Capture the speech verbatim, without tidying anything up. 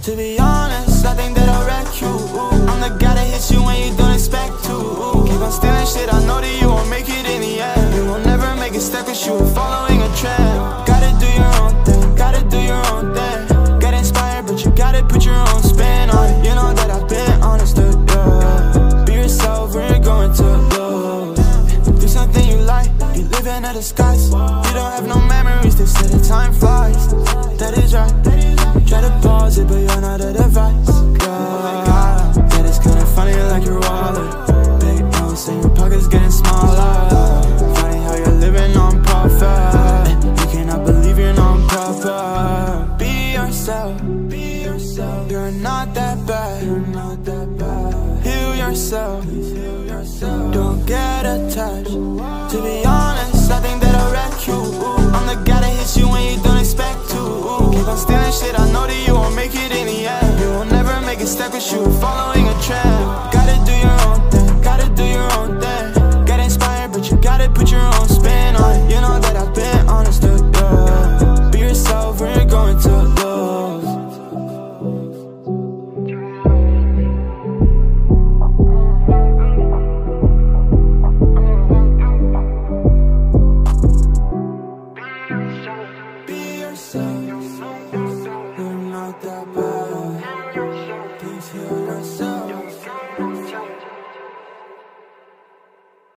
To be honest, I think that I'll wreck you. I'm the guy that hits you when you don't expect to. Keep on stealing shit, I know that you won't make it in the end. You will never make it stuck cause you were following a trend. Gotta do your own thing, gotta do your own thing. Get inspired, but you gotta put your own spin on it. You know that I've been honest with you. Be yourself when you're going to lose. Do something you like, you live in a disguise. You don't have no memories, they say the time flies. That is right. Try to pause it, but you're not a device. Yeah, that is kinda funny like your wallet. Big notes in your pockets getting smaller. Funny how you're living on profit. You cannot believe you're non-proper. Be yourself, be yourself. You're not that bad, you're not that bad. Heal yourself, heal yourself. Don't get attached. To be honest, I think that I'll wreck you. I'm the guy that hits you when you don't expect to. Keep on stealing shit, I know that you won't make it in the end. You will never make it stuck cause you were following